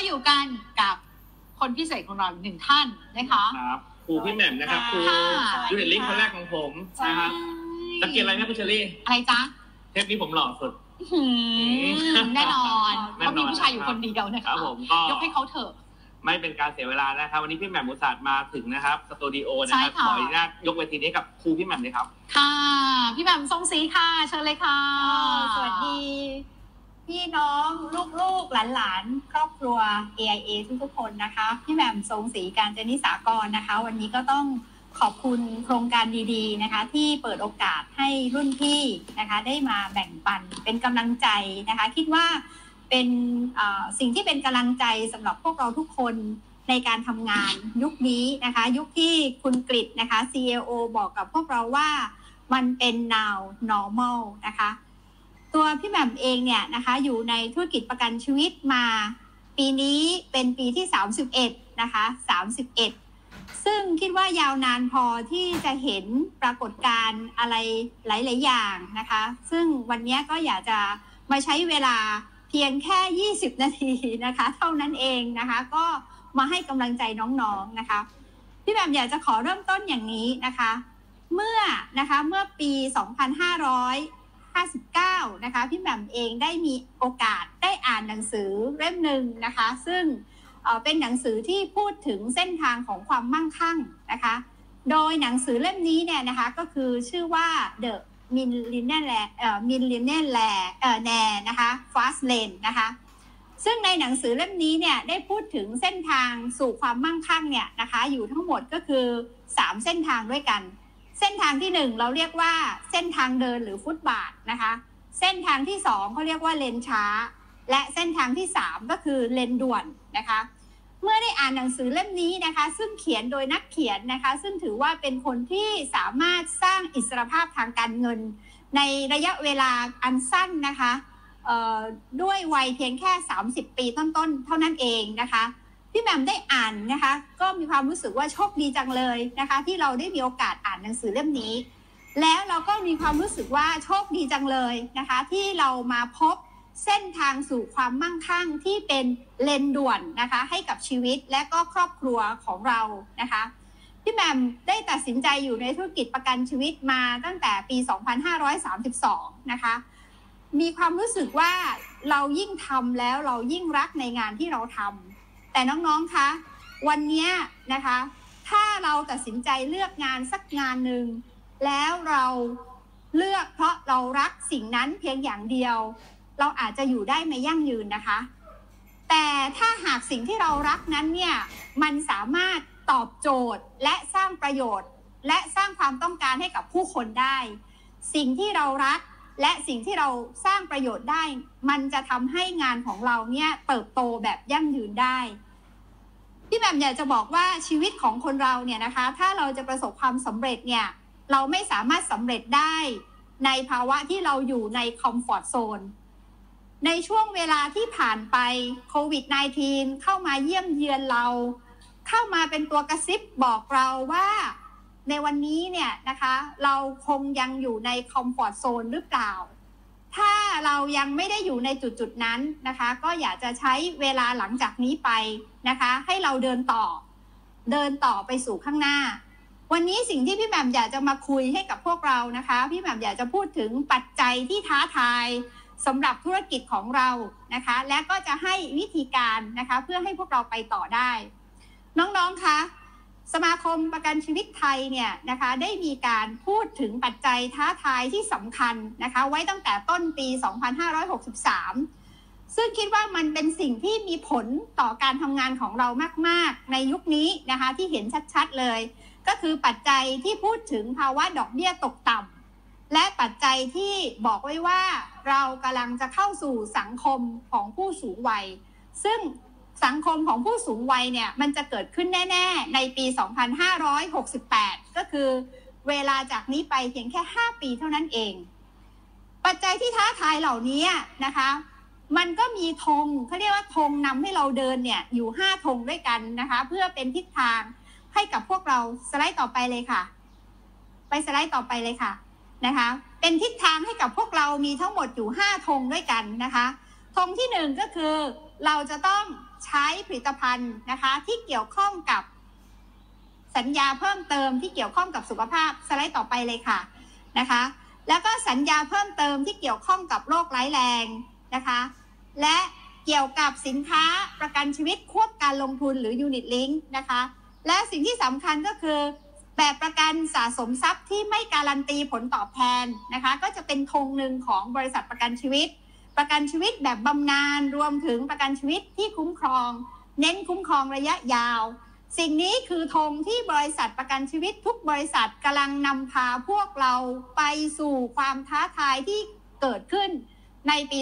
อยู่กันกับคนพิเศษของเราหนึ่งท่านนะคะครับครูพี่แหม่มนะครับครูยูเน็ตลิงก์คนแรกของผมนะครับสังเกตอะไรนะคุณเชอรี่อะไรจ๊ะเทปนี้ผมหล่อสุดแน่นอนเพราะมีผู้ชายอยู่คนเดียวนะคะยกให้เขาเถอะไม่เป็นการเสียเวลานะครับวันนี้พี่แหม่มอุตส่าห์มาถึงนะครับสตูดิโอนะครับขออนุญาตยกเวทีนี้กับครูพี่แหม่มเลยครับค่ะพี่แหม่มทรงศรีค่ะเชิญเลยค่ะสวัสดีพี่น้องลูกๆหลานๆครอบครัว AIA ทุกๆคนนะคะพี่แหม่มทรงศรีการจนิสากรนะคะวันนี้ก็ต้องขอบคุณโครงการดีๆนะคะที่เปิดโอกาสให้รุ่นพี่นะคะได้มาแบ่งปันเป็นกำลังใจนะคะคิดว่าเป็นสิ่งที่เป็นกำลังใจสำหรับพวกเราทุกคนในการทำงานยุคนี้นะคะยุคที่คุณกฤษนะคะ CEO บอกกับพวกเราว่ามันเป็น now normal นะคะตัวพี่แหม่มเองเนี่ยนะคะอยู่ในธุรกิจประกันชีวิตมาปีนี้เป็นปีที่31นะคะ31ซึ่งคิดว่ายาวนานพอที่จะเห็นปรากฏการณ์อะไรหลายๆอย่างนะคะซึ่งวันนี้ก็อยากจะมาใช้เวลาเพียงแค่20นาทีนะคะเท่านั้นเองนะคะก็มาให้กำลังใจน้องๆนะคะพี่แหม่มอยากจะขอเริ่มต้นอย่างนี้นะคะเมื่อปี2559นะคะพี่แหม่มเองได้มีโอกาสได้อ่านหนังสือเล่มหนึ่งนะคะซึ่งเป็นหนังสือที่พูดถึงเส้นทางของความมั่งคั่งนะคะโดยหนังสือเล่มนี้เนี่ยนะคะก็คือชื่อว่า The Millionaire นะคะ Fast Lane นะคะซึ่งในหนังสือเล่มนี้เนี่ยได้พูดถึงเส้นทางสู่ความมั่งคั่งเนี่ยนะคะอยู่ทั้งหมดก็คือ3เส้นทางด้วยกันเส้นทางที่1เราเรียกว่าเส้นทางเดินหรือฟุตบาทนะคะเส้นทางที่2เขาเรียกว่าเลนช้าและเส้นทางที่3ก็คือเลนด่วนนะคะเมื่อได้อ่านหนังสือเล่มนี้นะคะซึ่งเขียนโดยนักเขียนนะคะซึ่งถือว่าเป็นคนที่สามารถสร้างอิสรภาพทางการเงินในระยะเวลาอันสั้นนะคะด้วยวัยเพียงแค่30ปีต้นๆเท่านั้นเองนะคะพี่แหม่มได้อ่านนะคะก็มีความรู้สึกว่าโชคดีจังเลยนะคะที่เราได้มีโอกาสอ่านหนังสือเล่มนี้แล้วเราก็มีความรู้สึกว่าโชคดีจังเลยนะคะที่เรามาพบเส้นทางสู่ความมั่งคั่งที่เป็นเลนด่วนนะคะให้กับชีวิตและก็ครอบครัวของเรานะคะพี่แหม่มได้ตัดสินใจอยู่ในธุรกิจประกันชีวิตมาตั้งแต่ปี2532นะคะมีความรู้สึกว่าเรายิ่งทำแล้วเรายิ่งรักในงานที่เราทำแต่น้องๆคะวันนี้นะคะถ้าเราตัดสินใจเลือกงานสักงานหนึ่งแล้วเราเลือกเพราะเรารักสิ่งนั้นเพียงอย่างเดียวเราอาจจะอยู่ได้ไม่ยั่งยืนนะคะแต่ถ้าหากสิ่งที่เรารักนั้นเนี่ยมันสามารถตอบโจทย์และสร้างประโยชน์และสร้างความต้องการให้กับผู้คนได้สิ่งที่เรารักและสิ่งที่เราสร้างประโยชน์ได้มันจะทำให้งานของเราเนี่ยเติบโตแบบยั่งยืนได้พี่แหม่มอยากจะบอกว่าชีวิตของคนเราเนี่ยนะคะถ้าเราจะประสบความสำเร็จเนี่ยเราไม่สามารถสำเร็จได้ในภาวะที่เราอยู่ในคอมฟอร์ตโซนในช่วงเวลาที่ผ่านไปโควิด -19 เข้ามาเยี่ยมเยือนเราเข้ามาเป็นตัวกระซิบบอกเราว่าในวันนี้เนี่ยนะคะเราคงยังอยู่ในคอมฟอร์ตโซนหรือเปล่าถ้าเรายังไม่ได้อยู่ในจุดนั้นนะคะก็อยากจะใช้เวลาหลังจากนี้ไปนะคะให้เราเดินต่อไปสู่ข้างหน้าวันนี้สิ่งที่พี่แหม่มอยากจะมาคุยให้กับพวกเรานะคะพี่แหม่มอยากจะพูดถึงปัจจัยที่ท้าทายสำหรับธุรกิจของเรานะคะและก็จะให้วิธีการนะคะเพื่อให้พวกเราไปต่อได้น้องๆคะสมาคมประกันชีวิตไทยเนี่ยนะคะได้มีการพูดถึงปัจจัยท้าทายที่สำคัญนะคะไว้ตั้งแต่ต้นปี2563ซึ่งคิดว่ามันเป็นสิ่งที่มีผลต่อการทำงานของเรามากๆในยุคนี้นะคะที่เห็นชัดๆเลยก็คือปัจจัยที่พูดถึงภาวะดอกเบี้ยตกต่ำและปัจจัยที่บอกไว้ว่าเรากำลังจะเข้าสู่สังคมของผู้สูงวัยซึ่งสังคมของผู้สูงวัยเนี่ยมันจะเกิดขึ้นแน่ๆในปี2568ก็คือเวลาจากนี้ไปเพียงแค่5ปีเท่านั้นเองปัจจัยที่ท้าทายเหล่านี้นะคะมันก็มีธงเขาเรียกว่าธงนำให้เราเดินเนี่ยอยู่5ธงด้วยกันนะคะเพื่อเป็นทิศทางให้กับพวกเราสไลด์ต่อไปเลยค่ะไปสไลด์ต่อไปเลยค่ะนะคะเป็นทิศทางให้กับพวกเรามีทั้งหมดอยู่5ธงด้วยกันนะคะธงที่1ก็คือเราจะต้องใช้ผลิตภัณฑ์นะคะที่เกี่ยวข้องกับสัญญาเพิ่มเติมที่เกี่ยวข้องกับสุขภาพสไลด์ต่อไปเลยค่ะนะคะแล้วก็สัญญาเพิ่มเติมที่เกี่ยวข้องกับโรคร้ายแรงนะคะและเกี่ยวกับสินค้าประกันชีวิตควบการลงทุนหรือ Unit Link นะคะและสิ่งที่สำคัญก็คือแบบประกันสะสมทรัพย์ที่ไม่การันตีผลตอบแทนนะคะก็จะเป็นธงหนึ่งของบริษัทประกันชีวิตประกันชีวิตแบบบำนาญรวมถึงประกันชีวิตที่คุ้มครองเน้นคุ้มครองระยะยาวสิ่งนี้คือธงที่บริษัทประกันชีวิตทุกบริษัทกำลังนำพาพวกเราไปสู่ความท้าทายที่เกิดขึ้นในปี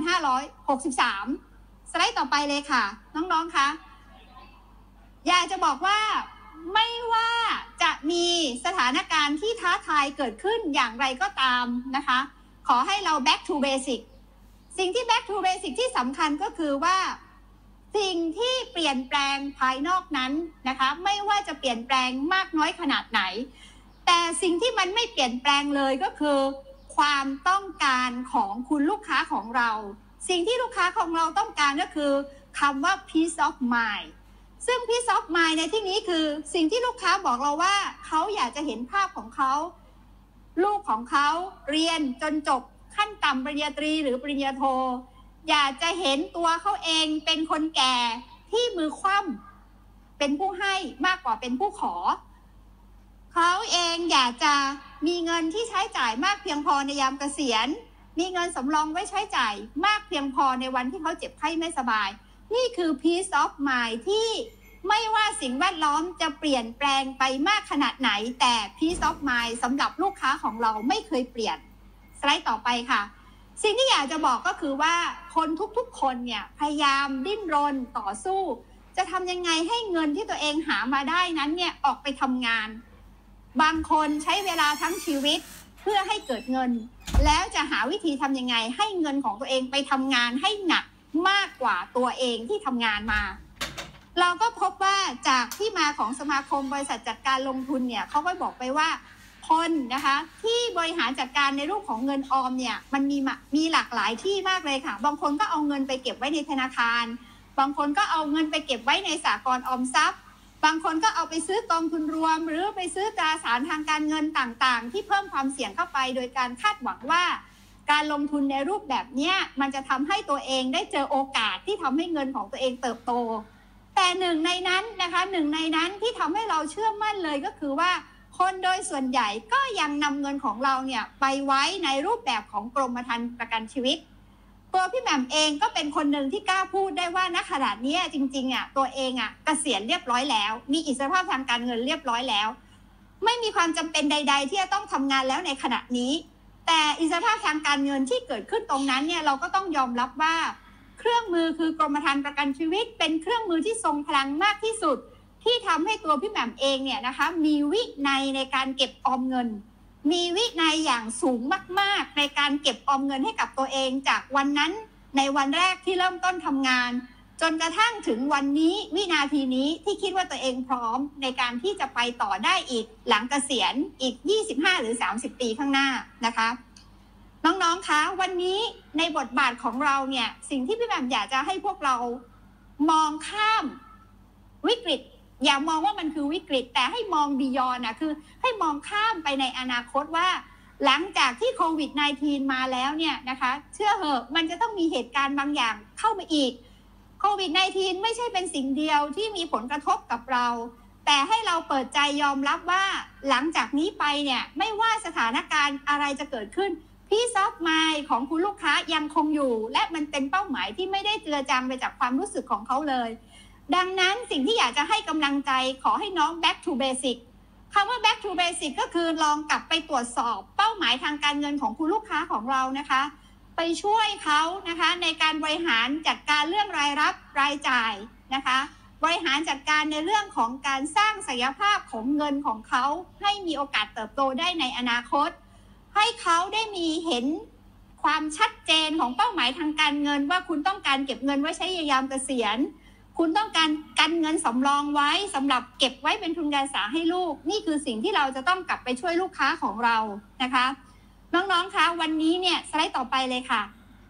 2563 สไลด์ต่อไปเลยค่ะน้องๆคะอยากจะบอกว่าไม่ว่าจะมีสถานการณ์ที่ท้าทายเกิดขึ้นอย่างไรก็ตามนะคะขอให้เรา back to basic สิ่งที่ back to basic ที่สำคัญก็คือว่าสิ่งที่เปลี่ยนแปลงภายนอกนั้นนะคะไม่ว่าจะเปลี่ยนแปลงมากน้อยขนาดไหนแต่สิ่งที่มันไม่เปลี่ยนแปลงเลยก็คือความต้องการของคุณลูกค้าของเราสิ่งที่ลูกค้าของเราต้องการก็คือคำว่า peace of mind ซึ่ง peace of mind ในที่นี้คือสิ่งที่ลูกค้าบอกเราว่าเขาอยากจะเห็นภาพของเขาลูกของเขาเรียนจนจบขั้นต่ำปริญญาตรีหรือปริญญาโทอยากจะเห็นตัวเขาเองเป็นคนแก่ที่มือคว่ำเป็นผู้ให้มากกว่าเป็นผู้ขอเขาเองอยากจะมีเงินที่ใช้จ่ายมากเพียงพอในยามเกษียณมีเงินสำรองไว้ใช้จ่ายมากเพียงพอในวันที่เขาเจ็บไข้ไม่สบายนี่คือ peace of mind ที่ไม่ว่าสิ่งแวดล้อมจะเปลี่ยนแปลงไปมากขนาดไหนแต่ peace of mind สำหรับลูกค้าของเราไม่เคยเปลี่ยนสไลด์ต่อไปค่ะสิ่งที่อยากจะบอกก็คือว่าคนทุกๆคนเนี่ยพยายามดิ้นรนต่อสู้จะทำยังไงให้เงินที่ตัวเองหามาได้นั้นเนี่ยออกไปทำงานบางคนใช้เวลาทั้งชีวิตเพื่อให้เกิดเงินแล้วจะหาวิธีทำยังไงให้เงินของตัวเองไปทำงานให้หนักมากกว่าตัวเองที่ทำงานมาเราก็พบว่าจากที่มาของสมาคมบริษัทจัดการลงทุนเนี่ยเขาก็บอกไปว่าคนนะคะที่บริหารจัดการในรูปของเงินออมเนี่ยมันมีหลากหลายที่มากเลยค่ะบางคนก็เอาเงินไปเก็บไว้ในธนาคารบางคนก็เอาเงินไปเก็บไว้ในสหกรณ์ออมทรัพย์บางคนก็เอาไปซื้อกองทุนรวมหรือไปซื้อตราสารทางการเงินต่างๆที่เพิ่มความเสี่ยงเข้าไปโดยการคาดหวังว่าการลงทุนในรูปแบบนี้มันจะทำให้ตัวเองได้เจอโอกาสที่ทำให้เงินของตัวเองเติบโตแต่หนึ่งในนั้นนะคะหนึ่งในนั้นที่ทำให้เราเชื่อมั่นเลยก็คือว่าคนโดยส่วนใหญ่ก็ยังนำเงินของเราเนี่ยไปไว้ในรูปแบบของกรมธรรม์ประกันชีวิตตัวพี่แหม่มเองก็เป็นคนหนึ่งที่กล้าพูดได้ว่าณขณะนี้จริงๆตัวเองเกษียณเรียบร้อยแล้วมีอิสรภาพทางการเงินเรียบร้อยแล้วไม่มีความจำเป็นใดๆที่จะต้องทำงานแล้วในขณะนี้แต่อิสรภาพทางการเงินที่เกิดขึ้นตรงนั้นเนี่ยเราก็ต้องยอมรับว่าเครื่องมือคือกรมธรรม์ประกันชีวิตเป็นเครื่องมือที่ทรงพลังมากที่สุดที่ทำให้ตัวพี่แหม่มเองเนี่ยนะคะมีวินัยในการเก็บออมเงินมีวินัยอย่างสูงมากๆในการเก็บออมเงินให้กับตัวเองจากวันนั้นในวันแรกที่เริ่มต้นทำงานจนกระทั่งถึงวันนี้วินาทีนี้ที่คิดว่าตัวเองพร้อมในการที่จะไปต่อได้อีกหลังเกษียณอีก25หรือ30ปีข้างหน้านะคะน้องๆคะวันนี้ในบทบาทของเราเนี่ยสิ่งที่พี่แหม่มอยากจะให้พวกเรามองข้ามวิกฤตอย่ามองว่ามันคือวิกฤตแต่ให้มองบียอนคือให้มองข้ามไปในอนาคตว่าหลังจากที่โควิด -19 มาแล้วเนี่ยนะคะเชื่อเหอะมันจะต้องมีเหตุการณ์บางอย่างเข้ามาอีกโควิด -19 ไม่ใช่เป็นสิ่งเดียวที่มีผลกระทบกับเราแต่ให้เราเปิดใจยอมรับว่าหลังจากนี้ไปเนี่ยไม่ว่าสถานการณ์อะไรจะเกิดขึ้นpeace of mind ของคุณลูกค้ายังคงอยู่และมันเป็นเป้าหมายที่ไม่ได้เจือจางไปจากความรู้สึกของเขาเลยดังนั้นสิ่งที่อยากจะให้กำลังใจขอให้น้อง back to basic คำว่า back to basic ก็คือลองกลับไปตรวจสอบเป้าหมายทางการเงินของคุณลูกค้าของเรานะคะไปช่วยเขานะคะในการบริหารจัดการเรื่องรายรับรายจ่ายนะคะบริหารจัดการในเรื่องของการสร้างศักยภาพของเงินของเขาให้มีโอกาสเติบโตได้ในอนาคตให้เขาได้มีเห็นความชัดเจนของเป้าหมายทางการเงินว่าคุณต้องการเก็บเงินไว้ใช้ยามเกษียณคุณต้องการกันเงินสำรองไว้สำหรับเก็บไว้เป็นทุนการศึกษาให้ลูกนี่คือสิ่งที่เราจะต้องกลับไปช่วยลูกค้าของเรานะคะน้องๆคะวันนี้เนี่ยสไลด์ต่อไปเลยค่ะ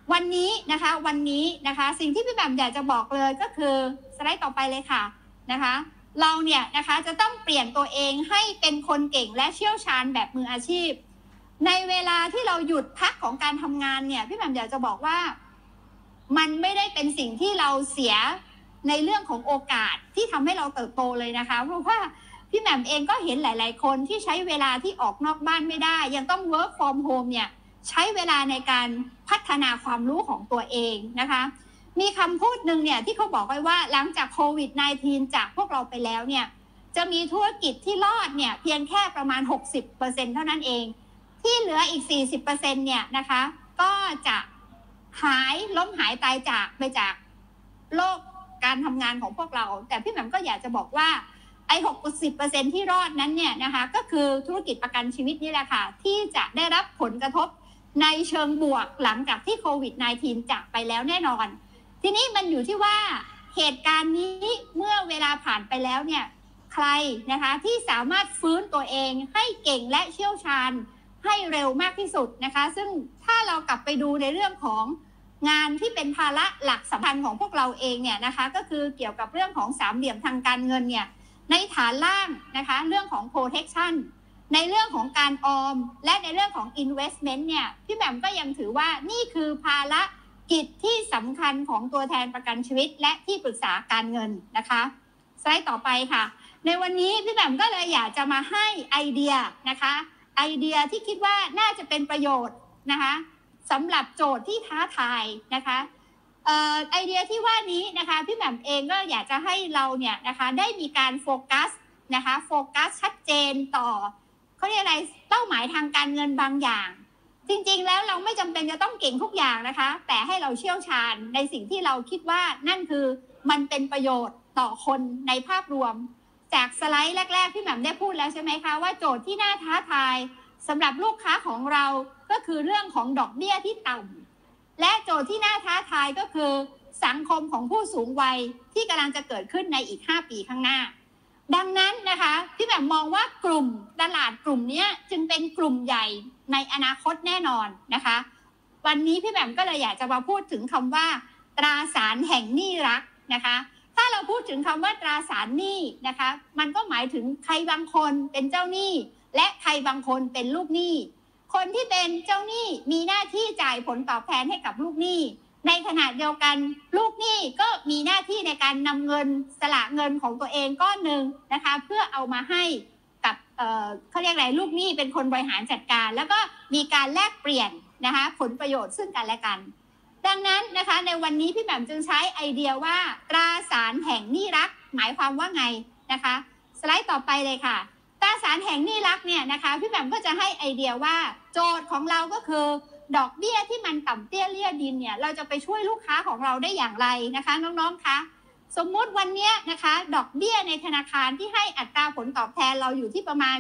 วันนี้นะคะสิ่งที่พี่แหม่มอยากจะบอกเลยก็คือสไลด์ต่อไปเลยค่ะนะคะเราเนี่ยนะคะจะต้องเปลี่ยนตัวเองให้เป็นคนเก่งและเชี่ยวชาญแบบมืออาชีพในเวลาที่เราหยุดพักของการทำงานเนี่ยพี่แหม่มอยากจะบอกว่ามันไม่ได้เป็นสิ่งที่เราเสียในเรื่องของโอกาสที่ทำให้เราเติบโตเลยนะคะเพราะว่าพี่แหม่มเองก็เห็นหลายๆคนที่ใช้เวลาที่ออกนอกบ้านไม่ได้ยังต้อง work from home เนี่ยใช้เวลาในการพัฒนาความรู้ของตัวเองนะคะมีคำพูดหนึ่งเนี่ยที่เขาบอกไว้ว่าหลังจากโควิด -19 จากพวกเราไปแล้วเนี่ยจะมีธุรกิจที่รอดเนี่ยเพียงแค่ประมาณ 60% เท่านั้นเองที่เหลืออีก 40% เนี่ยนะคะก็จะล้มหายตายจากไปจากโลกการทำงานของพวกเราแต่พี่แหม่มก็อยากจะบอกว่าไอ้ 60% ที่รอดนั้นเนี่ยนะคะก็คือธุรกิจประกันชีวิตนี่แหละค่ะที่จะได้รับผลกระทบในเชิงบวกหลังจากที่โควิด -19 จากไปแล้วแน่นอนทีนี้มันอยู่ที่ว่าเหตุการณ์นี้เมื่อเวลาผ่านไปแล้วเนี่ยใครนะคะที่สามารถฟื้นตัวเองให้เก่งและเชี่ยวชาญให้เร็วมากที่สุดนะคะซึ่งถ้าเรากลับไปดูในเรื่องของงานที่เป็นภาระหลักสำคัญของพวกเราเองเนี่ยนะคะก็คือเกี่ยวกับเรื่องของสามเหลี่ยมทางการเงินเนี่ยในฐานล่างนะคะเรื่องของ protection ในเรื่องของการออมและในเรื่องของ investment เนี่ยพี่แหม่มก็ยังถือว่านี่คือภารกิจที่สำคัญของตัวแทนประกันชีวิตและที่ปรึกษาการเงินนะคะสไลด์ต่อไปค่ะในวันนี้พี่แหม่มก็เลยอยากจะมาให้ไอเดียนะคะไอเดียที่คิดว่าน่าจะเป็นประโยชน์นะคะสำหรับโจทย์ที่ท้าทายนะคะไอเดียที่ว่านี้นะคะพี่แหม่มเองก็อยากจะให้เราเนี่ยนะคะได้มีการโฟกัสนะคะโฟกัสชัดเจนต่อเขาเรียกอะไรเป้าหมายทางการเงินบางอย่างจริงๆแล้วเราไม่จำเป็นจะต้องเก่งทุกอย่างนะคะแต่ให้เราเชี่ยวชาญในสิ่งที่เราคิดว่านั่นคือมันเป็นประโยชน์ต่อคนในภาพรวมจากสไลด์แรกๆพี่แหม่มได้พูดแล้วใช่ไหมคะว่าโจทย์ที่น่าท้าทายสำหรับลูกค้าของเราก็คือเรื่องของดอกเบี้ยที่ต่ำและโจทย์ที่น่าท้าทายก็คือสังคมของผู้สูงวัยที่กำลังจะเกิดขึ้นในอีก5 ปีข้างหน้าดังนั้นนะคะพี่แหม่มมองว่ากลุ่มตลาดกลุ่มนี้จึงเป็นกลุ่มใหญ่ในอนาคตแน่นอนนะคะวันนี้พี่แหม่มก็เลยอยากจะมาพูดถึงคำว่าตราสารแห่งหนี้รักนะคะถ้าเราพูดถึงคำว่าตราสารหนี้นะคะมันก็หมายถึงใครบางคนเป็นเจ้าหนี้และใครบางคนเป็นลูกหนี้คนที่เป็นเจ้าหนี้มีหน้าที่จ่ายผลตอบแทนให้กับลูกหนี้ในขณะเดียวกันลูกหนี้ก็มีหน้าที่ในการนำเงินสละเงินของตัวเองก้อนหนึ่งนะคะเพื่อเอามาให้กับเขาเรียกอะไรลูกหนี้เป็นคนบริหารจัดการแล้วก็มีการแลกเปลี่ยนนะคะผลประโยชน์ซึ่งกันและกันดังนั้นนะคะในวันนี้พี่แหม่มจึงใช้ไอเดียว่าตราสารแห่งหนี้รักหมายความว่าไงนะคะสไลด์ต่อไปเลยค่ะตราสารแห่งหนี้รักเนี่ยนะคะพี่แหม่มก็จะให้ไอเดียว่าโจทย์ของเราก็คือดอกเบี้ยที่มันต่ำเตี้ยเลี่ยดินเนี่ยเราจะไปช่วยลูกค้าของเราได้อย่างไรนะคะน้องๆคะสมมุติวันนี้นะคะดอกเบี้ยในธนาคารที่ให้อัตราผลตอบแทนเราอยู่ที่ประมาณ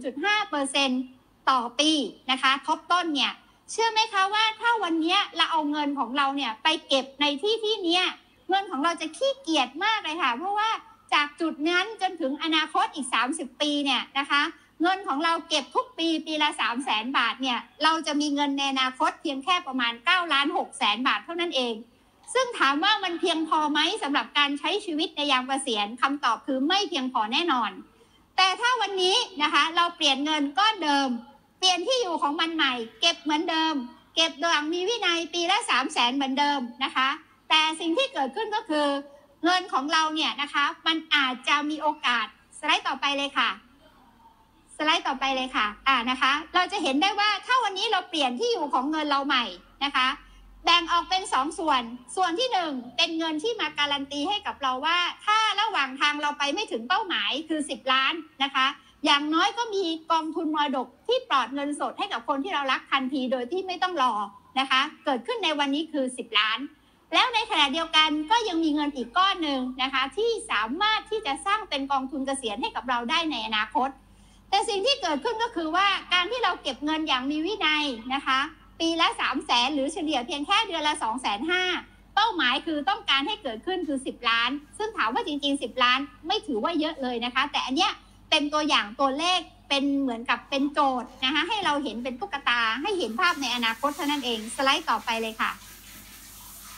0.5% ต่อปีนะคะทบต้นเนี่ยเชื่อไหมคะว่าถ้าวันนี้เราเอาเงินของเราเนี่ยไปเก็บในที่นี้เงินของเราจะขี้เกียจมากเลยค่ะเพราะว่าจากจุดนั้นจนถึงอนาคตอีก30 ปีเนี่ยนะคะเงินของเราเก็บทุกปีละ 300,000 บาทเนี่ยเราจะมีเงินในอนาคตเพียงแค่ประมาณ 9,600,000 บาทเท่านั้นเองซึ่งถามว่ามันเพียงพอไหมสำหรับการใช้ชีวิตในยามเกษียณคำตอบคือไม่เพียงพอแน่นอนแต่ถ้าวันนี้นะคะเราเปลี่ยนเงินก้อนเดิมเปลี่ยนที่อยู่ของมันใหม่เก็บเหมือนเดิมเก็บโดยมีวินัยปีละ 300,000 เหมือนเดิมนะคะแต่สิ่งที่เกิดขึ้นก็คือเงินของเราเนี่ยนะคะมันอาจจะมีโอกาสสไลด์ต่อไปเลยค่ะสไลด์ต่อไปเลยค่ะนะคะเราจะเห็นได้ว่าถ้าวันนี้เราเปลี่ยนที่อยู่ของเงินเราใหม่นะคะแบ่งออกเป็น2 ส่วนที่1เป็นเงินที่มาการันตีให้กับเราว่าถ้าระหว่างทางเราไปไม่ถึงเป้าหมายคือ10 ล้านนะคะอย่างน้อยก็มีกองทุนมรดกที่ปลอดเงินสดให้กับคนที่เรารักทันทีโดยที่ไม่ต้องรอนะคะเกิดขึ้นในวันนี้คือ10 ล้านแล้วในขณะเดียวกันก็ยังมีเงินอีกก้อนหนึ่งนะคะที่สามารถที่จะสร้างเป็นกองทุนเกษียณให้กับเราได้ในอนาคตแต่สิ่งที่เกิดขึ้นก็คือว่าการที่เราเก็บเงินอย่างมีวินัยนะคะปีละ 300,000 หรือเฉลี่ยเพียงแค่เดือนละ 250,000 เป้าหมายคือต้องการให้เกิดขึ้นคือ10 ล้านซึ่งถามว่าจริงๆ10 ล้านไม่ถือว่าเยอะเลยนะคะแต่อันเนี้ยเป็นตัวอย่างตัวเลขเป็นเหมือนกับเป็นโจทย์นะคะให้เราเห็นเป็นตุ๊กตาให้เห็นภาพในอนาคตเท่านั้นเองสไลด์ต่อไปเลยค่ะ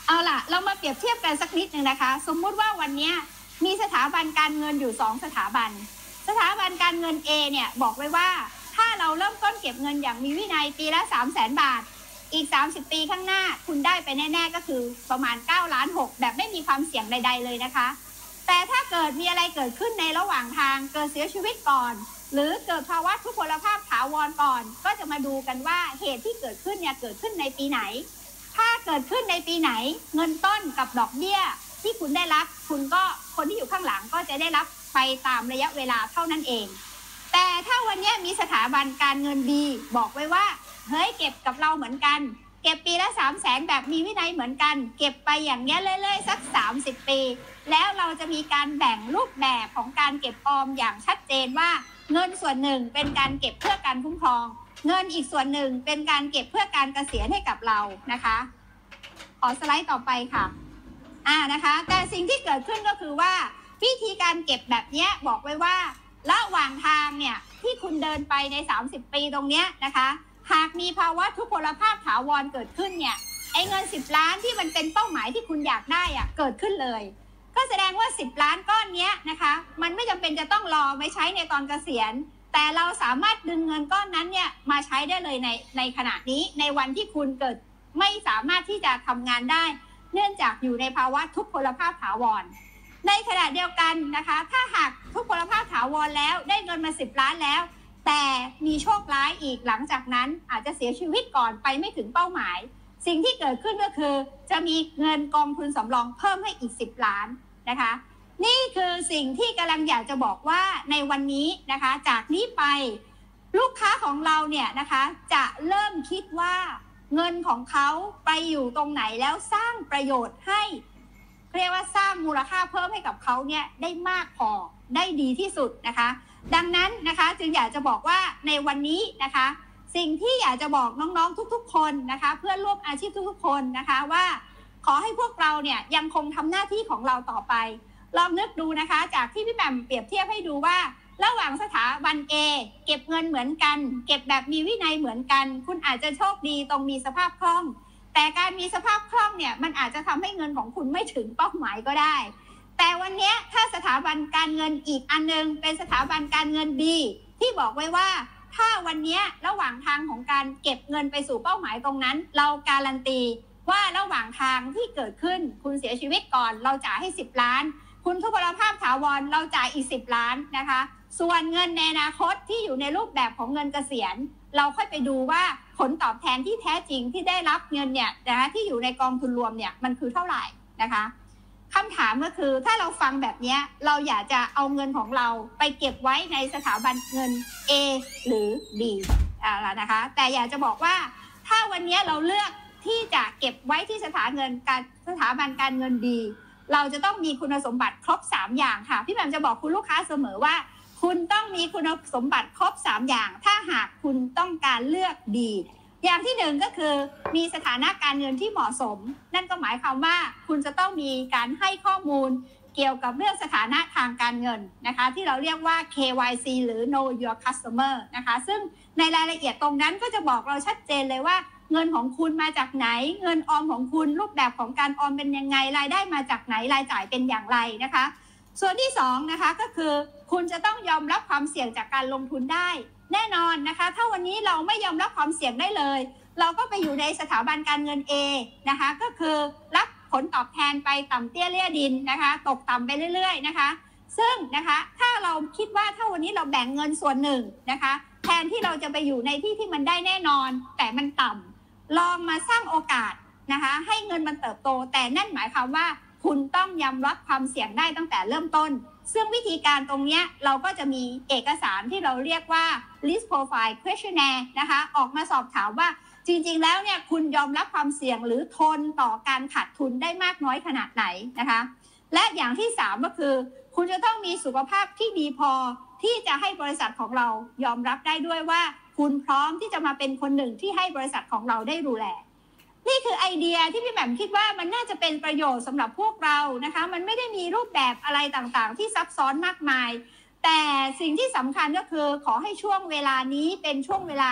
เอาล่ะเรามาเปรียบเทียบกันสักนิดนึงนะคะสมมุติว่าวันนี้มีสถาบันการเงินอยู่2สถาบันสถาบันการเงิน A เนี่ยบอกไว้ว่าถ้าเราเริ่มต้นเก็บเงินอย่างมีวินัยปีละ 300,000 บาทอีก30ปีข้างหน้าคุณได้ไปแน่ๆก็คือประมาณ9.6 ล้านแบบไม่มีความเสี่ยงใดๆเลยนะคะแต่ถ้าเกิดมีอะไรเกิดขึ้นในระหว่างทางเกิดเสียชีวิตก่อนหรือเกิดภาวะทุพพลภาพถาวรก่อนก็จะมาดูกันว่าเหตุที่เกิดขึ้นเนี่ยเกิดขึ้นในปีไหนถ้าเกิดขึ้นในปีไหนเงินต้นกับดอกเบี้ยที่คุณได้รับคุณก็คนที่อยู่ข้างหลังก็จะได้รับไปตามระยะเวลาเท่านั้นเองแต่ถ้าวันนี้มีสถาบันการเงินดีบอกไว้ว่าเฮ้ยเก็บกับเราเหมือนกันเก็บปีละ300,000แบบมีวินัยเหมือนกันเก็บไปอย่างเงี้ยเรื่อยๆสัก30ปีแล้วเราจะมีการแบ่งรูปแบบของการเก็บออมอย่างชัดเจนว่าเงินส่วนหนึ่งเป็นการเก็บเพื่อการคุ้มครองเงินอีกส่วนหนึ่งเป็นการเก็บเพื่อการเกษียณให้กับเรานะคะขอสไลด์ต่อไปค่ะนะคะแต่สิ่งที่เกิดขึ้นก็คือว่าวิธีการเก็บแบบนี้บอกไว้ว่าระหว่างทางเนี่ยที่คุณเดินไปใน30ปีตรงเนี้ยนะคะหากมีภาวะทุพพลภาพถาวรเกิดขึ้นเนี่ยไอ้เงิน10 ล้านที่มันเป็นเป้าหมายที่คุณอยากได้อะเกิดขึ้นเลยก็แสดงว่า10 ล้านก้อนนี้นะคะมันไม่จำเป็นจะต้องรอไว้ใช้ในตอนเกษียณแต่เราสามารถดึงเงินก้อนนั้นเนี่ยมาใช้ได้เลยในขณะนี้ในวันที่คุณเกิดไม่สามารถที่จะทำงานได้เนื่องจากอยู่ในภาวะทุพพลภาพถาวรในขณะเดียวกันนะคะถ้าหากทุพพลภาพถาวรแล้วได้เงินมา10 ล้านแล้วแต่มีโชคร้ายอีกหลังจากนั้นอาจจะเสียชีวิตก่อนไปไม่ถึงเป้าหมายสิ่งที่เกิดขึ้นก็คือจะมีเงินกองทุนสำรองเพิ่มให้อีก10 ล้านนะคะนี่คือสิ่งที่กำลังอยากจะบอกว่าในวันนี้นะคะจากนี้ไปลูกค้าของเราเนี่ยนะคะจะเริ่มคิดว่าเงินของเขาไปอยู่ตรงไหนแล้วสร้างประโยชน์ให้เรียกว่าสร้างมูลค่าเพิ่มให้กับเขาเนี่ยได้มากพอได้ดีที่สุดนะคะดังนั้นนะคะจึงอยากจะบอกว่าในวันนี้นะคะสิ่งที่อยากจะบอกน้องๆทุกๆคนนะคะเพื่อนร่วมอาชีพทุกๆคนนะคะว่าขอให้พวกเราเนี่ยยังคงทำหน้าที่ของเราต่อไปลองนึกดูนะคะจากที่พี่แหม่มเปรียบเทียบให้ดูว่าระหว่างสถาบัน A เก็บเงินเหมือนกันเก็บแบบมีวินัยเหมือนกันคุณอาจจะโชคดีตรงมีสภาพคล่องแต่การมีสภาพคล่องเนี่ยมันอาจจะทำให้เงินของคุณไม่ถึงเป้าหมายก็ได้แต่วันนี้ถ้าสถาบันการเงินอีกอันนึงเป็นสถาบันการเงินดีที่บอกไว้ว่าถ้าวันนี้ระหว่างทางของการเก็บเงินไปสู่เป้าหมายตรงนั้นเราการันตีว่าระหว่างทางที่เกิดขึ้นคุณเสียชีวิตก่อนเราจ่ายให้10 ล้านคุณทุพพลภาพถาวรเราจ่ายอีก10 ล้านนะคะส่วนเงินในอนาคตที่อยู่ในรูปแบบของเงินเกษียณเราค่อยไปดูว่าผลตอบแทนที่แท้จริงที่ได้รับเงินเนี่ยนะคะที่อยู่ในกองทุนรวมเนี่ยมันคือเท่าไหร่นะคะคำถามก็คือถ้าเราฟังแบบนี้เราอยากจะเอาเงินของเราไปเก็บไว้ในสถาบันเงิน A หรือ B นะคะแต่อยากจะบอกว่าถ้าวันนี้เราเลือกที่จะเก็บไว้ที่สถาบันการเงินดีเราจะต้องมีคุณสมบัติครบ3อย่างค่ะพี่แหม่มจะบอกคุณลูกค้าเสมอว่าคุณต้องมีคุณสมบัติครบ3อย่างถ้าหากคุณต้องการเลือกดีอย่างที่1ก็คือมีสถานะการเงินที่เหมาะสมนั่นก็หมายความว่าคุณจะต้องมีการให้ข้อมูลเกี่ยวกับเรื่องสถานะทางการเงินนะคะที่เราเรียกว่า KYC หรือ Know Your Customer นะคะซึ่งในรายละเอียดตรงนั้นก็จะบอกเราชัดเจนเลยว่าเงินของคุณมาจากไหนเงินออมของคุณรูปแบบของการออมเป็นยังไงรายได้มาจากไหนรายจ่ายเป็นอย่างไรนะคะส่วนที่2นะคะก็คือคุณจะต้องยอมรับความเสี่ยงจากการลงทุนได้แน่นอนนะคะถ้าวันนี้เราไม่ยอมรับความเสี่ยงได้เลยเราก็ไปอยู่ในสถาบันการเงิน A นะคะก็คือรับผลตอบแทนไปต่ำเตี้ยเลี่ยดินนะคะตกต่ำไปเรื่อยๆนะคะซึ่งนะคะถ้าเราคิดว่าถ้าวันนี้เราแบ่งเงินส่วนหนึ่งนะคะแทนที่เราจะไปอยู่ในที่ที่มันได้แน่นอนแต่มันต่ำลองมาสร้างโอกาสนะคะให้เงินมันเติบโตแต่นั่นหมายความว่าคุณต้องยอมรับความเสี่ยงได้ตั้งแต่เริ่มต้นซึ่งวิธีการตรงนี้เราก็จะมีเอกสารที่เราเรียกว่า Risk Profile Questionnaire นะคะออกมาสอบถามว่าจริงๆแล้วเนี่ยคุณยอมรับความเสี่ยงหรือทนต่อการขาดทุนได้มากน้อยขนาดไหนนะคะและอย่างที่3ก็คือคุณจะต้องมีสุขภาพที่ดีพอที่จะให้บริษัทของเรายอมรับได้ด้วยว่าคุณพร้อมที่จะมาเป็นคนหนึ่งที่ให้บริษัทของเราได้ดูแลนี่คือไอเดียที่พี่แหม่มคิดว่ามันน่าจะเป็นประโยชน์สำหรับพวกเรานะคะมันไม่ได้มีรูปแบบอะไรต่างๆที่ซับซ้อนมากมายแต่สิ่งที่สำคัญก็คือขอให้ช่วงเวลานี้เป็นช่วงเวลาที่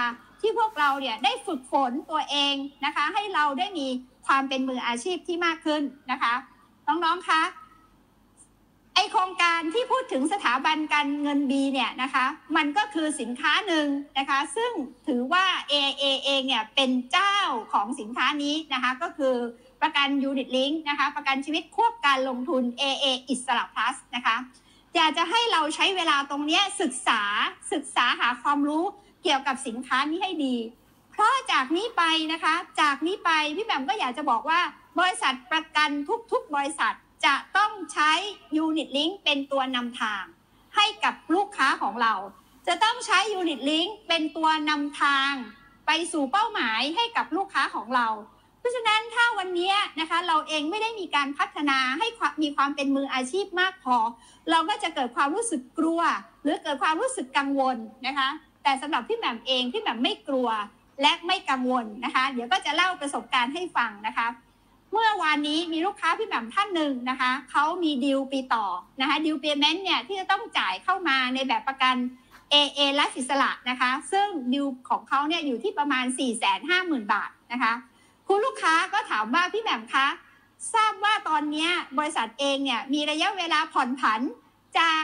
ที่พวกเราเนี่ยได้ฝึกฝนตัวเองนะคะให้เราได้มีความเป็นมืออาชีพที่มากขึ้นนะคะน้องๆคะไอโครงการที่พูดถึงสถาบันการเงิน B เนี่ยนะคะมันก็คือสินค้าหนึ่งนะคะซึ่งถือว่า AIA เองเนี่ยเป็นเจ้าของสินค้านี้นะคะก็คือประกัน Unit Link นะคะประกันชีวิตควบการลงทุน AA อิสระ Plus นะคะอยากจะให้เราใช้เวลาตรงนี้ศึกษาหาความรู้เกี่ยวกับสินค้านี้ให้ดีเพราะจากนี้ไปนะคะจากนี้ไปพี่แหม่มก็อยากจะบอกว่าบริษัทประกันทุกบริษัทจะต้องใช้ Unit Link เป็นตัวนำทางให้กับลูกค้าของเราจะต้องใช้ Unit Link เป็นตัวนำทางไปสู่เป้าหมายให้กับลูกค้าของเราเพราะฉะนั้นถ้าวันนี้นะคะเราเองไม่ได้มีการพัฒนาให้มีความเป็นมืออาชีพมากพอเราก็จะเกิดความรู้สึกกลัวหรือเกิดความรู้สึกกังวลนะคะแต่สำหรับพี่แหม่มเองพี่แหม่มไม่กลัวและไม่กังวลนะคะเดี๋ยวก็จะเล่าประสบการณ์ให้ฟังนะคะเมื่อวานนี้มีลูกค้าพี่แหม่มท่านหนึ่งนะคะเขามีดีลปีต่อนะคะดีลเพย์เมนต์เนี่ยที่จะต้องจ่ายเข้ามาในแบบประกัน AA รัฐอิสระนะคะซึ่งดีลของเขาเนี่ยอยู่ที่ประมาณ 450,000 บาทนะคะคุณลูกค้าก็ถามว่าพี่แหม่มคะทราบว่าตอนนี้บริษัทเองเนี่ยมีระยะเวลาผ่อนผันจาก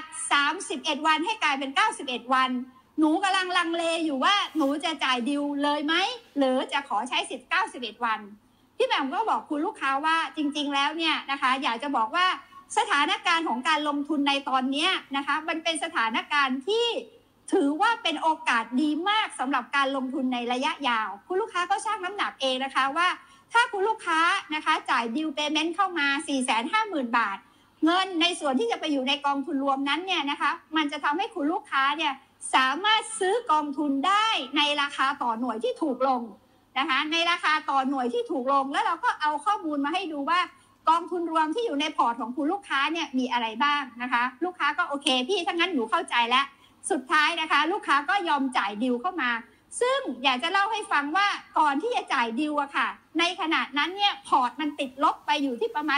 31วันให้กลายเป็น91วันหนูกำลังลังเลอยู่ว่าหนูจะจ่ายดิวเลยไหมหรือจะขอใช้สิทธิ์91วันพี่แหม่มก็บอกคุณลูกค้าว่าจริงๆแล้วเนี่ยนะคะอยากจะบอกว่าสถานการณ์ของการลงทุนในตอนนี้นะคะมันเป็นสถานการณ์ที่ถือว่าเป็นโอกาสดีมากสำหรับการลงทุนในระยะยาวคุณลูกค้าก็ชั่งน้ำหนักเองนะคะว่าถ้าคุณลูกค้านะคะจ่ายดิวเพย์เมนต์เข้ามา 450,000 บาทเงินในส่วนที่จะไปอยู่ในกองทุนรวมนั้นเนี่ยนะคะมันจะทำให้คุณลูกค้าเนี่ยสามารถซื้อกองทุนได้ในราคาต่อหน่วยที่ถูกลงนะคะในราคาต่อหน่วยที่ถูกลงแล้วเราก็เอาข้อมูลมาให้ดูว่ากองทุนรวมที่อยู่ในพอร์ตของคุณลูกค้าเนี่ยมีอะไรบ้างนะคะลูกค้าก็โอเคพี่ถ้างั้นหนูเข้าใจแล้วสุดท้ายนะคะลูกค้าก็ยอมจ่ายดิวเข้ามาซึ่งอยากจะเล่าให้ฟังว่าก่อนที่จะจ่ายดิวอะค่ะในขณะนั้นเนี่ยพอร์ตมันติดลบไปอยู่ที่ประมาณ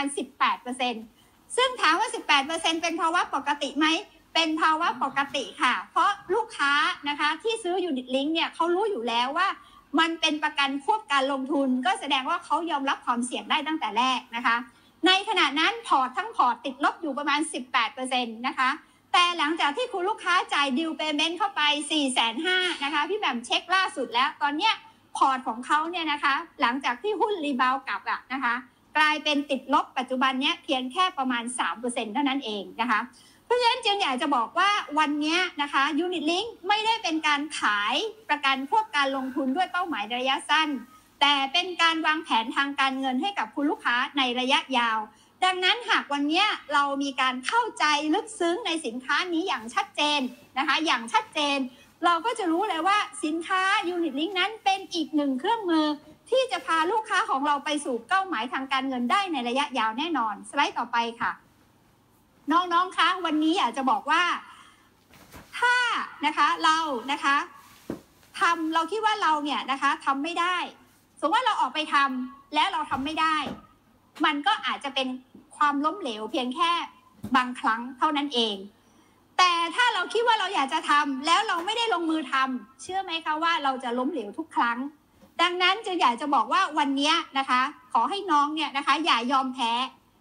18%ซึ่งถามว่า 18% เป็นภาวะปกติไหมเป็นภาวะปกติค่ะเพราะลูกค้านะคะที่ซื้อ Unit Link เนี่ยเขารู้อยู่แล้วว่ามันเป็นประกันควบการลงทุนก็แสดงว่าเขายอมรับความเสี่ยงได้ตั้งแต่แรกนะคะในขณะนั้นพอร์ตทั้งพอร์ตติดลบอยู่ประมาณ 18% นะคะแต่หลังจากที่คุณลูกค้าจ่ายดิวเพย์เมนต์เข้าไป 450,000 นะคะพี่แหม่มเช็คล่าสุดแล้วตอนเนี้ยพอร์ตของเขาเนี่ยนะคะหลังจากที่หุ้นรีบาวกลับอะนะคะกลายเป็นติดลบปัจจุบันเนี้ยเพียงแค่ประมาณ 3% เท่านั้นเองนะคะเพราะฉะนั้นจึงอยากจะบอกว่าวันนี้นะคะ Unit Link ไม่ได้เป็นการขายประกันควบการลงทุนด้วยเป้าหมายระยะสั้นแต่เป็นการวางแผนทางการเงินให้กับคุณลูกค้าในระยะยาวดังนั้นหากวันนี้เรามีการเข้าใจลึกซึ้งในสินค้านี้อย่างชัดเจนนะคะอย่างชัดเจนเราก็จะรู้เลยว่าสินค้า Unit Link นั้นเป็นอีกหนึ่งเครื่องมือที่จะพาลูกค้าของเราไปสู่เป้าหมายทางการเงินได้ในระยะยาวแน่นอนสไลด์ต่อไปค่ะน้องๆคะวันนี้อยากจะบอกว่าถ้านะคะเรานะคะเราคิดว่าเราเนี่ยนะคะทำไม่ได้สมมติว่าเราออกไปทำแล้วเราทำไม่ได้มันก็อาจจะเป็นความล้มเหลวเพียงแค่บางครั้งเท่านั้นเองแต่ถ้าเราคิดว่าเราอยากจะทำแล้วเราไม่ได้ลงมือทำเชื่อไหมคะว่าเราจะล้มเหลวทุกครั้งดังนั้นจึงอยากจะบอกว่าวันนี้นะคะขอให้น้องเนี่ยนะคะอย่ายอมแพ้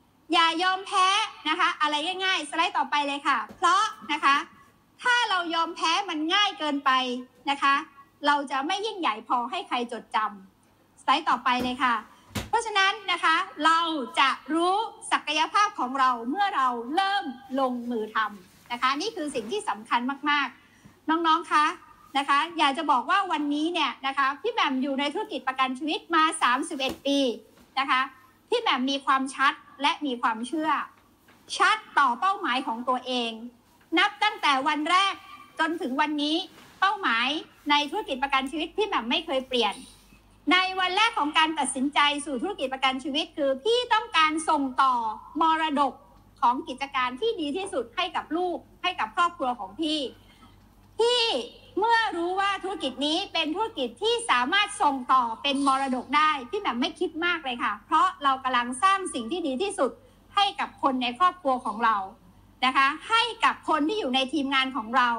นะคะอะไรง่ายๆสไลด์ต่อไปเลยค่ะเพราะนะคะถ้าเรายอมแพ้มันง่ายเกินไปนะคะเราจะไม่ยิ่งใหญ่พอให้ใครจดจำสไลด์ต่อไปเลยค่ะเพราะฉะนั้นนะคะเราจะรู้ศักยภาพของเราเมื่อเราเริ่มลงมือทำนะคะนี่คือสิ่งที่สำคัญมากๆน้องๆคะนะคะอยากจะบอกว่าวันนี้เนี่ยนะคะพี่แหม่มอยู่ในธุรกิจประกันชีวิตมา31ปีนะคะพี่แหม่มมีความชัดและมีความเชื่อชัดต่อเป้าหมายของตัวเองนับตั้งแต่วันแรกจนถึงวันนี้เป้าหมายในธุรกิจประกันชีวิตพี่แหม่มไม่เคยเปลี่ยนในวันแรกของการตัดสินใจสู่ธุรกิจประกันชีวิตคือพี่ต้องการส่งต่อมรดกของกิจการที่ดีที่สุดให้กับลูกให้กับครอบครัวของพี่เมื่อรู้ว่าธุรกิจนี้เป็นธุรกิจที่สามารถส่งต่อเป็นมรดกได้พี่แหม่มไม่คิดมากเลยค่ะเพราะเรากำลังสร้างสิ่งที่ดีที่สุดให้กับคนในครอบครัวของเรานะคะให้กับคนที่อยู่ในทีมงานของเรา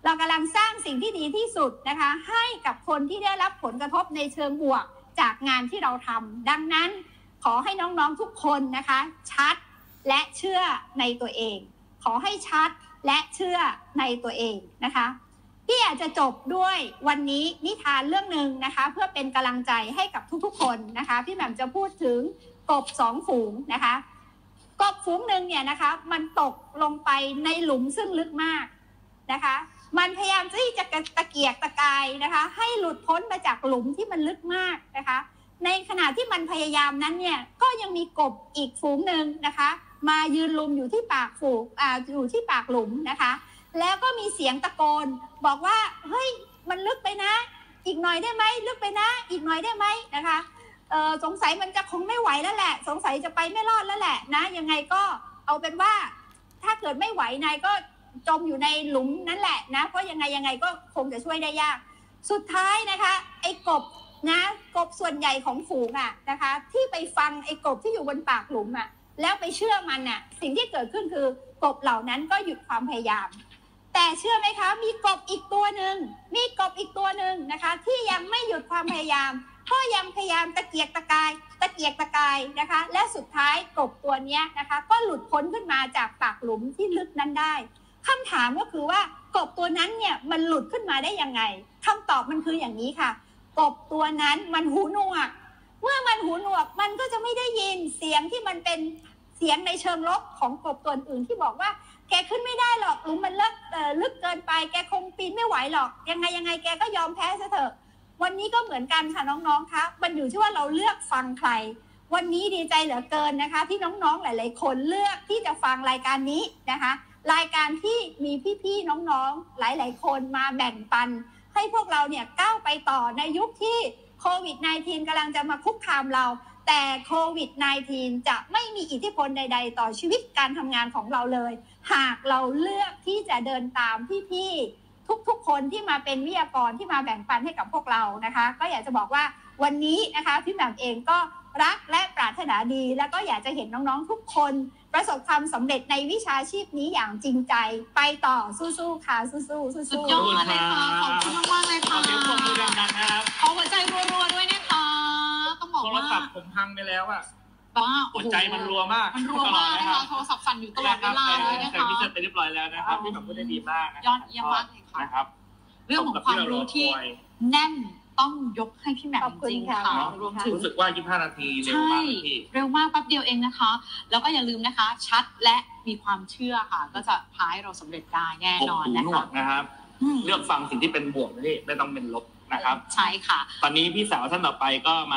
เรากำลังสร้างสิ่งที่ดีที่สุดนะคะให้กับคนที่ได้รับผลกระทบในเชิงบวกจากงานที่เราทำดังนั้นขอให้น้องๆทุกคนนะคะชัดและเชื่อในตัวเองขอให้ชัดและเชื่อในตัวเองนะคะพี่อยากจะจบด้วยวันนี้นิทานเรื่องหนึ่งนะคะเพื่อเป็นกำลังใจให้กับทุกๆคนนะคะพี่แหม่มจะพูดถึงกบ2 ฝูงนะคะกบฝูงหนึ่งเนี่ยนะคะมันตกลงไปในหลุมซึ่งลึกมากนะคะมันพยายามที่จะตะเกียกตะกายนะคะให้หลุดพ้นมาจากหลุมที่มันลึกมากนะคะในขณะที่มันพยายามนั้นเนี่ยก็ยังมีกบอีกฝูงหนึ่งนะคะมายืนลุมอยู่ที่ปากฝูงอยู่ที่ปากหลุมนะคะแล้วก็มีเสียงตะโกนบอกว่าเฮ้ยมันลึกไปนะอีกหน่อยได้ไหมลึกไปนะอีกหน่อยได้ไหมนะคะสงสัยมันจะคงไม่ไหวแล้วแหละสงสัยจะไปไม่รอดแล้วแหละนะยังไงก็เอาเป็นว่าถ้าเกิดไม่ไหวนายก็จมอยู่ในหลุมนั่นแหละนะเพราะยังไงก็คงจะช่วยได้ยากสุดท้ายนะคะไอ้กบนะกบส่วนใหญ่ของฝูงนะคะที่ไปฟังไอ้กบที่อยู่บนปากหลุมแล้วไปเชื่อมันสิ่งที่เกิดขึ้นคือกบเหล่านั้นก็หยุดความพยายามแต่เชื่อไหมคะมีกบอีกตัวหนึ่งนะคะที่ยังไม่หยุดความพยายามก็ยังพยายามตะเกียกตะกายนะคะและสุดท้ายกบตัวนี้นะคะก็หลุดพ้นขึ้นมาจากปากหลุมที่ลึกนั้นได้คำถามก็คือว่ากบตัวนั้นเนี่ยมันหลุดขึ้นมาได้ยังไงคำตอบมันคืออย่างนี้ค่ะกบตัวนั้นมันหูหนวกเมื่อมันหูหนวกมันก็จะไม่ได้ยินเสียงที่มันเป็นเสียงในเชิงลบของกบตัวอื่นที่บอกว่าแกขึ้นไม่ได้หรอกหลุมมันลึกเกินไปแกคงปีนไม่ไหวหรอกยังไงแกก็ยอมแพ้ซะเถอะวันนี้ก็เหมือนกันค่ะน้องๆคะมันอยู่ที่ว่าเราเลือกฟังใครวันนี้ดีใจเหลือเกินนะคะที่น้องๆหลายๆคนเลือกที่จะฟังรายการนี้นะคะรายการที่มีพี่ๆน้องๆหลายๆคนมาแบ่งปันให้พวกเราเนี่ยก้าวไปต่อในยุคที่โควิด -19 กำลังจะมาคุกคามเราแต่โควิด -19 จะไม่มีอิทธิพลใดๆต่อชีวิตการทำงานของเราเลยหากเราเลือกที่จะเดินตามพี่ๆทุกๆคนที่มาเป็นวิทยากรที่มาแบ่งปันให้กับพวกเรานะคะก็อยากจะบอกว่าวันนี้นะคะพี่แหม่มเองก็รักและปรารถนาดีแล้วก็อยากจะเห็นน้องๆทุกคนประสบความสำเร็จในวิชาชีพนี้อย่างจริงใจไปต่อสู้ๆค่ะสู้ๆสุดยอดเลยค่ะขอบคุณมากๆเลยค่ะขอเสียงปรบมือดังๆนะครับขอหัวใจรัวๆด้วยนะคะต้องบอกว่าโทรศัพท์ผมพังไปแล้วหัวใจมันรัวมากมันรัวมากนะคะโทรศัพท์สั่นอยู่ตลอดเวลาเลยนะคะแต่มิสเตอร์ไปเรียบร้อยแล้วนะครับที่แบบพูดได้ดีมากยอดเยี่ยมมากเลยค่ะนะครับเรื่องของความรู้ที่แน่นต้องยกให้พี่แหม่มจริงๆค่ะรวมถึงรู้สึกว่า25 นาทีเร็วมากพี่เร็วมากแป๊บเดียวเองนะคะแล้วก็อย่าลืมนะคะชัดและมีความเชื่อค่ะก็จะพาให้เราสำเร็จได้แน่นอนนะครับเลือกฟังสิ่งที่เป็นบวกนี่ไม่ต้องเป็นลบนะครับใช่ค่ะตอนนี้พี่สาวท่านต่อไปก็มา